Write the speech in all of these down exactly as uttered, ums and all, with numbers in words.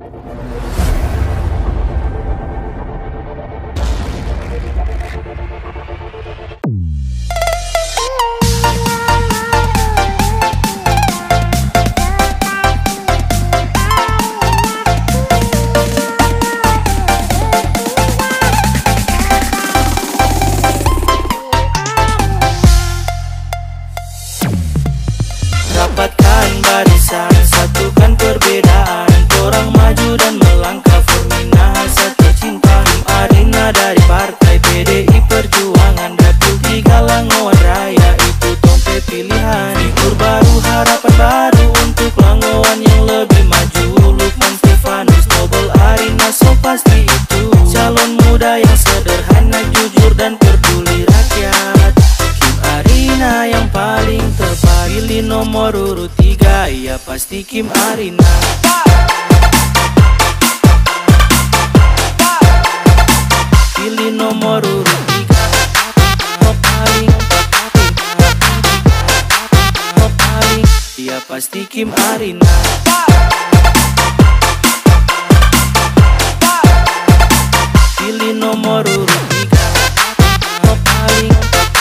Rapatkan barisan, satukan perbedaan, orang maju dan melangkah Furmina satu cinta. Arina dari partai P D I Perjuangan, dapil tiga Langowan Raya, itu Tompe pilihan. Figur baru, harapan baru untuk Langowan yang lebih maju. Lukman Stefanus, Nobel Arina, so pasti itu calon muda yang sederhana, jujur dan peduli rakyat. Kim Arina yang paling tepat, pilih nomor urut tiga, iya pasti Kim Arina. Pilih nomor urut tiga, oh paling, oh paling, iya pasti Kim Arina. Pilih nomor urut tiga, oh paling,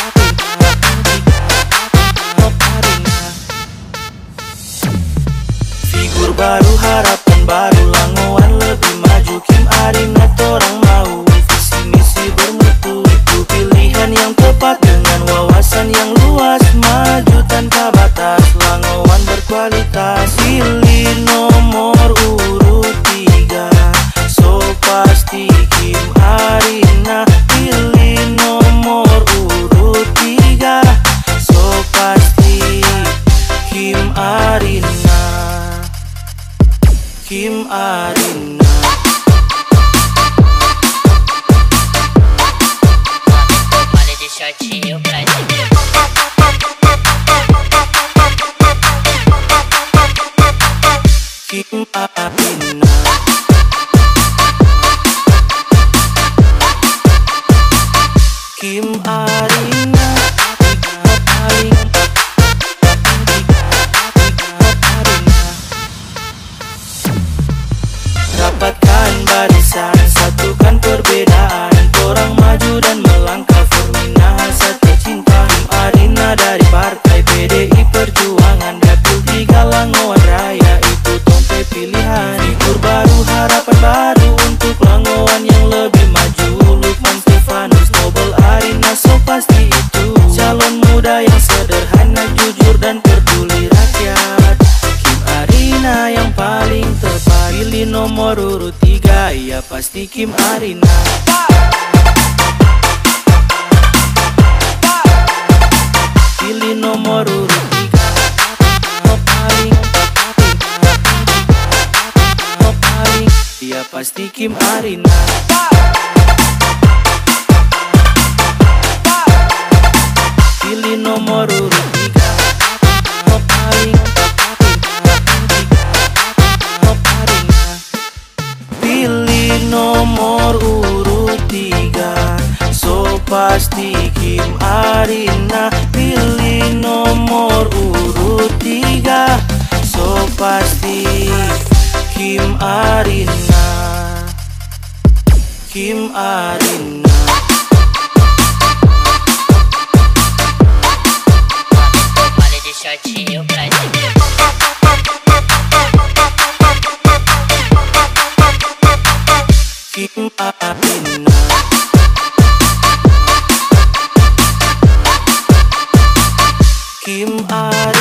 oh Arina. Figur baru, harapan baru, Langowan lebih maju. Kim Arina torang mau, visi misi bermutu, itu pilihan yang tepat dengan wawasan yang luas. Maju tanpa batas, Langowan berkualitas. Pilih nomor urut tiga, so pasti Kim Arina. Pilih nomor urut tiga, so pasti Kim Arina. Kim Arina. Kim Arina. Kim Arina. Paling, rapatkan barisan, satukan perbedaan, orang maju dan melangkah Furmina satu cinta. Kim Arina dari partai P D I Perjuangan, dapil tiga Langowan Raya, itu Tompe pilihan. Figur baru, harapan baru untuk Langowan yang lebih maju. Lukman Stefanus, Nobel Arina, so pasti itu calon muda yang sederhana, jujur dan peduli rakyat. Kim Arina yang paling tepat, pilih nomor urut tiga, iya pasti Kim Arina. Pilih nomor urut tiga, oh paling, oh paling, iya pasti Kim Arina. Pilih nomor urut tiga, oh paling, oh Arina. Pilih nomor urut tiga, so pasti Kim Arina. Pilih nomor urut tiga, so pasti Kim Arina. Kim Arina. Kim Arina. Kim Arina.